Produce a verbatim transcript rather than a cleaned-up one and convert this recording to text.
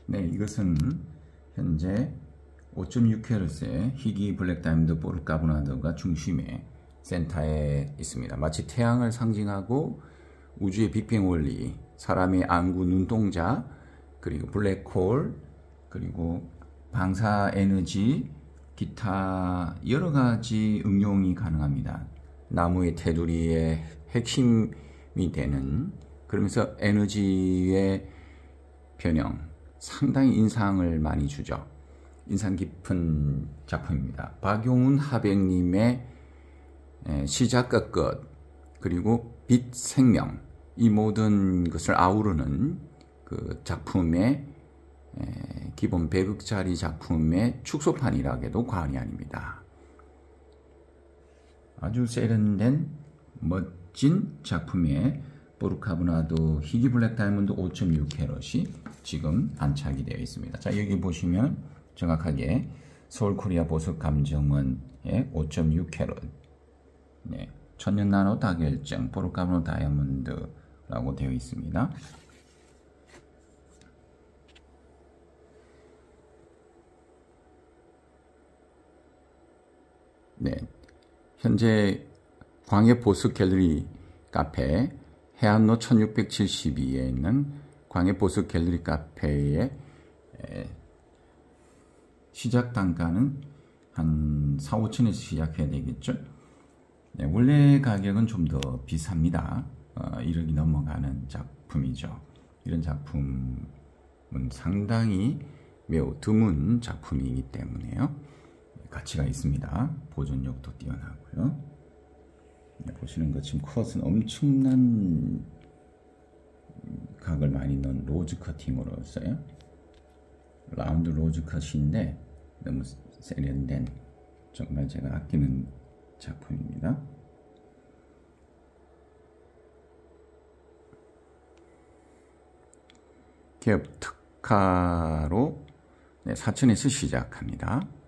네, 이것은 현재 오 점 육 캐럿의 희귀 블랙 다이아몬드 포르카보나드가 중심에 센터에 있습니다. 마치 태양을 상징하고 우주의 빅뱅 원리, 사람의 안구 눈동자, 그리고 블랙홀, 그리고 방사 에너지, 기타 여러 가지 응용이 가능합니다. 나무의 테두리의 핵심이 되는, 그러면서 에너지의 변형, 상당히 인상을 많이 주죠. 인상 깊은 작품입니다. 박용훈 하백님의 시작과 끝, 그리고 빛, 생명, 이 모든 것을 아우르는 그 작품의 기본 백 억짜리 작품의 축소판이라 해도 과언이 아닙니다. 아주 세련된 멋진 작품의 포르카보나드 희귀 블랙 다이아몬드 오 점 육 캐럿이 지금 안착이 되어 있습니다. 자, 여기 보시면 정확하게 서울코리아 보석감정원의 오 점 육 캐럿, 네, 천년 나노 다결정 포르카보나드 다이아몬드라고 되어 있습니다. 네, 현재 광해보석 갤러리 카페 해안로 천육백칠십이에 있는 광해보석 갤러리 카페의 시작 단가는 한 사, 오천에서 시작해야 되겠죠. 네, 원래 가격은 좀 더 비쌉니다. 어, 일억이 넘어가는 작품이죠. 이런 작품은 상당히 매우 드문 작품이기 때문에요, 가치가 있습니다. 보존력도 뛰어나고요. 네, 보시는 것처럼 컷은 엄청난 각을 많이 넣은 로즈 커팅으로 써요. 라운드 로즈 컷인데 너무 세련된, 정말 제가 아끼는 작품입니다. 기업 특화로 네, 사천에서 시작합니다.